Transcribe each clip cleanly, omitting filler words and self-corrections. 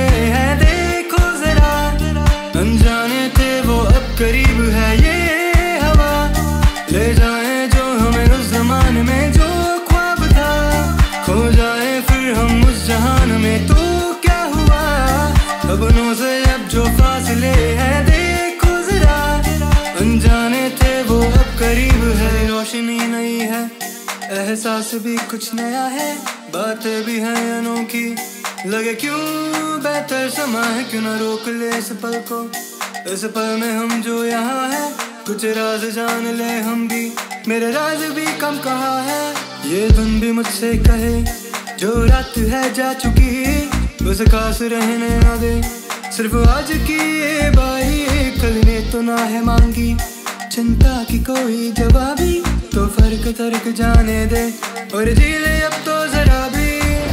फासले हैं देखो जरा, अनजाने थे वो अब करीब है ये हवा। ले जाए जो हमें उस जमाने में जो ख्वाब था, खो जाए फिर हम उस जहान में तो क्या हुआ। अपनों से अब जो फासले हैं देखो जरा, अनजाने थे वो अब करीब है। रोशनी नहीं है, एहसास भी कुछ नया है, बातें भी हैं अनोखी, लगे क्यों बेहतर समा है। क्यों ना रोक ले इस पल को, इस पल में हम जो यहाँ है, कुछ राज जान ले हम भी, मेरे राज भी कम कहा है। ये धुन भी मुझसे कहे जो रात है जा चुकी, उस खास रहने ना दे, सिर्फ आज की ये बारी, कल ने तो ना है मांगी चिंता की कोई जवाबी, तो फर्क तर्क जाने दे और जी ले अब तो जरा भी।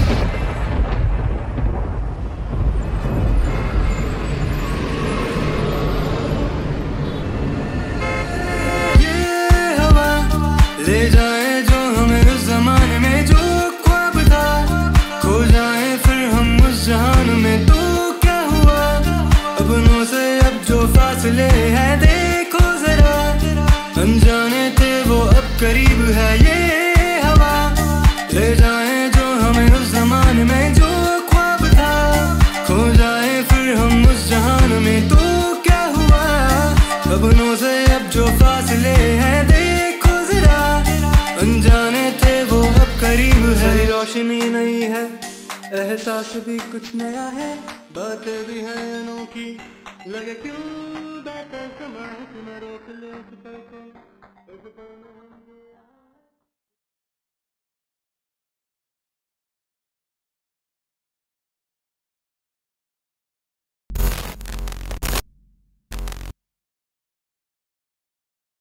ये हवा ले जाए जो हमें उस जमाने में जो ख्वाब था, खो जाए फिर हम उस जहान में तो क्या हुआ। अपनों से अब जो फासले हैं देखो जरा, अनजाने थे वो अब करीब है ये हवा। ले जाए जो हमें उस जमाने में जो ख्वाब था, खो जाए फिर हम उस जहान में तो क्या हुआ। अपनों से अब जो फासले हैं देखो जरा, अनजाने थे वो अब करीब है। रोशनी नहीं है, एहसास भी कुछ नया है, बातें भी हैं अनोखी, लगे क्यों बेहतर समा है। क्यों ना रोक ले इस पल को, इस पल में हम जो